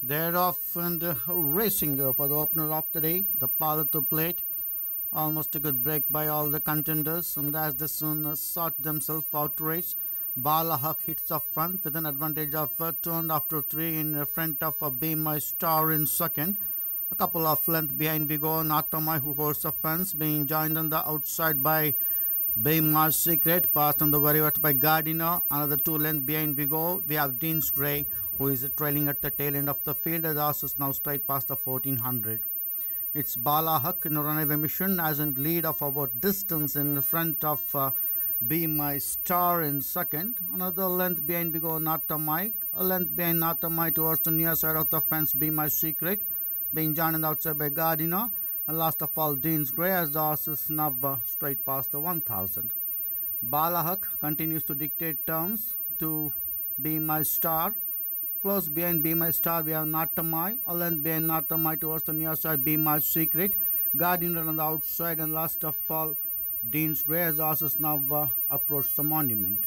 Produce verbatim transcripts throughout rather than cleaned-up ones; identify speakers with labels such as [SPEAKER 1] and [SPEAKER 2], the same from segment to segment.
[SPEAKER 1] They're off and uh, racing uh, for the opener of the day, the Pallathur Plate. Almost a good break by all the contenders, and as they soon uh, sort themselves out to race, Bala Huck hits up front with an advantage of uh, two and after three in front of uh, Be My Star in second. A couple of length behind we go Natamai, who holds the fence, being joined on the outside by Be My Secret, passed on the very wet by Gardiner. Another two length behind we go. We have Dean's Grey, who is trailing at the tail end of the field. The horse is now straight past the fourteen hundred. It's Bala Huck in a runaway mission as in lead of about distance in front of uh, Be My Star in second. Another length behind we go Natamai. A length behind Natamai towards the near side of the fence, Be My Secret, being joined on the outside by Gardiner. And last of all, Dean's Grey, as the horse is now uh, straight past the one thousand. Bala Huck continues to dictate terms to Be My Star. Close behind Be My Star, we have Natamai. A length behind Natamai towards the near side, Be My Secret. Gardiner on the outside, and last of all, Dean's Grey, as the horse is now uh, approached the monument.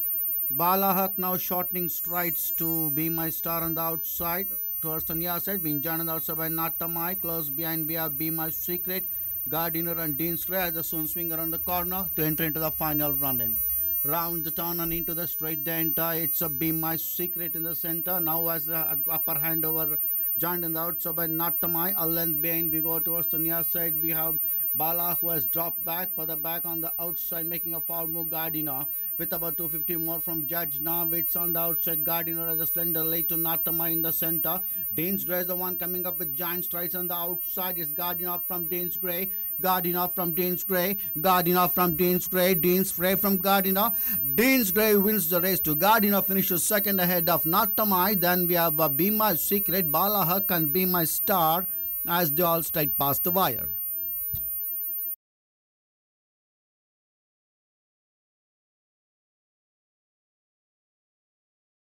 [SPEAKER 1] Bala Huck now shortening strides to Be My Star on the outside. Towards the near side, being joined on the outside by Natamai. Close behind we have Be My Secret, Gardiner and Dean's Grey, as they soon swing around the corner to enter into the final run-in. Round the turn and into the straight they enter. It's a Be My Secret in the center. Now as the upper hand over, joined on the outside by Natamai. A length behind we go towards the near side. We have Bala, who has dropped back for the back on the outside, making a forward move. Gardiner with about two fifty more from Judge. Now it's on the outside. Gardiner as a slender late to Natamai in the center. Dean's Grey is the one coming up with giant strides on the outside. It's Gardiner from Dean's Grey. Gardiner from Dean's Grey. Gardiner from Dean's Grey. Dean's Grey from Gardiner. Dean's Grey wins the race to Gardiner, finishes second ahead of Natamai. Then we have uh, Be My Secret, Bala Huck and Be My Star as they all straight past the wire.